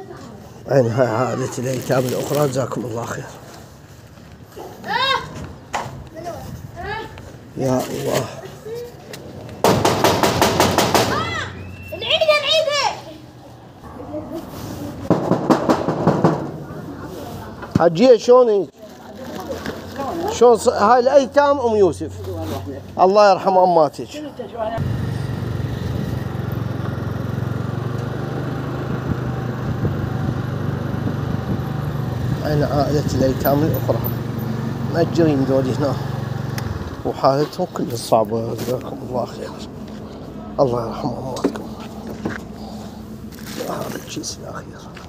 عينها عائلة الأيتام الأخرى، جزاكم الله خير. يا الله. نعيدها حجية شلون هاي الأيتام أم يوسف، الله يرحم أماتك. عين عائلة الأيتام الأخرى مأجرين ذولي هنا وحالتهم كلها صعبة، جزاكم الله خير. الله يرحم أمواتكم. هذا الجيش الأخير.